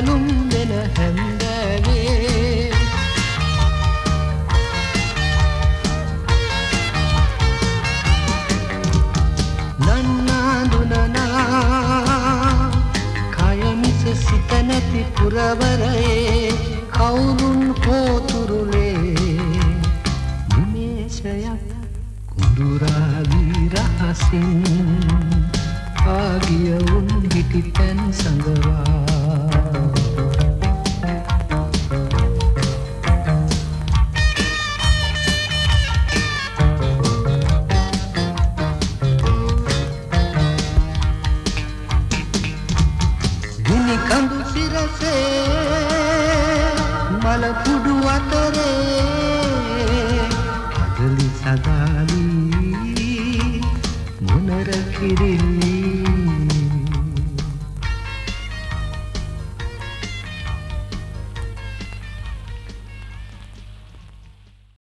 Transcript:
බැලුම් වෙන හැන්දෑවේ සිත නැති පුරවරයේ කවුරුන් හෝතුරුලේ නිමේෂයක් කුඳුරාවි රහසින් ආගිය උන් හිටිතැන් සඟවා කඳු සිරසේ මල කුඩු අතරේ කදලි සදාලි මොනර කිරිල්ල